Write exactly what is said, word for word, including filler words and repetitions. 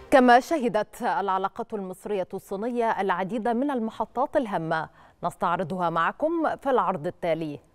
كما شهدت العلاقات المصرية الصينية العديد من المحطات الهامة، نستعرضها معكم في العرض التالي.